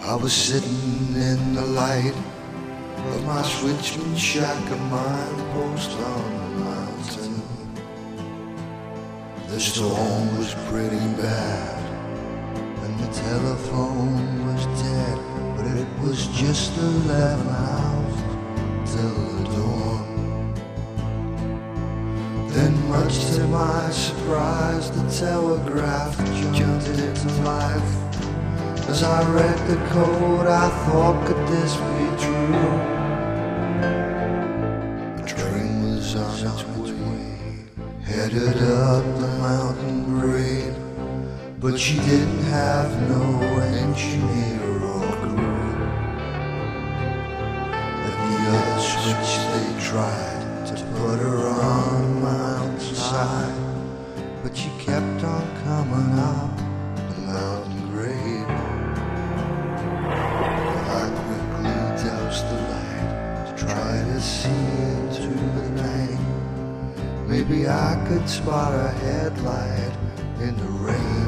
I was sitting in the light of my switchman shack, a mine post on the mountain. The storm was pretty bad and the telephone was dead, but it was just 11 hours till the dawn. Then, much to my surprise, the telegraph jumped into life. As I read the code, I thought, could this be true? A train was on its way, headed up the mountain grade, but she didn't have no engineer or crew. At the other switch they tried to put her on the mountainside, but she kept on coming up the mountain grade. I quickly doused the light to try to see into the night. Maybe I could spot a headlight in the rain.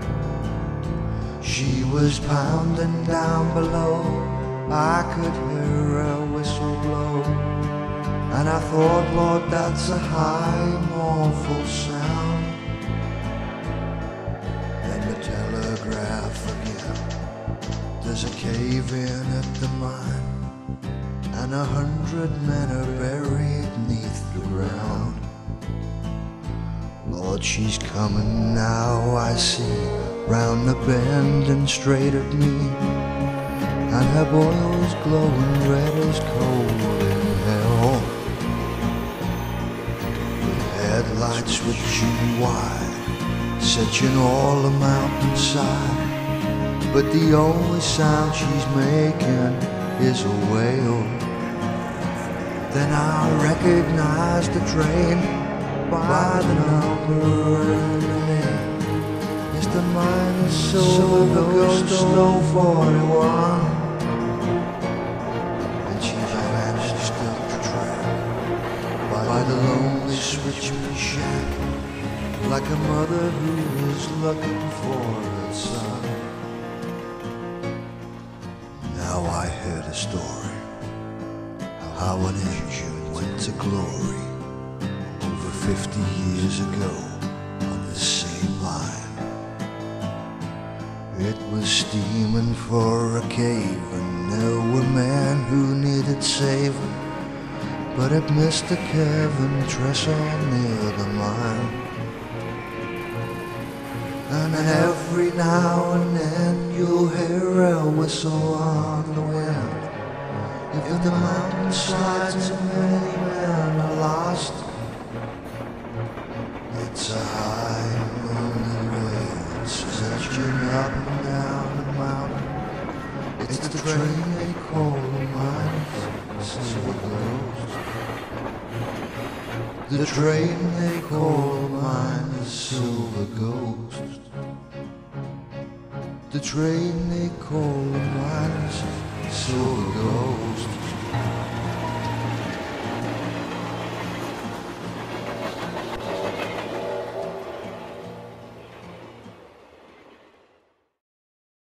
She was pounding down below, I could hear her whistle blow, and I thought, Lord, that's a high, mournful sound. Then the telegraph again. There's a cave-in at the mine, and 100 men are buried neath the ground. Lord, she's coming now, I see, round the bend and straight at me, and her boil's glowing red as coal in hell. The headlights were shooting wide, searching all the mountainside, but the only sound she's making is a wail. Then I recognized the train by the number and the name. It's the miner's silver ghost slow 41. And she vanished up the track by the lonely switchman shack, like a mother who is looking for her son. Now I heard a story, how an engine went to glory over 50 years ago on the same line. It was steaming for a cave, and there were men who needed saving, but it missed the Kevin trestle near the mine. And every now and then you'll hear a whistle on the wind. If the mountainsides and many men are lost, it's a high lonely way searching up and down the mountain. It's the train they call the miner's silver ghost. The train they call the miner's silver ghost. The train they call the miner's silver ghost.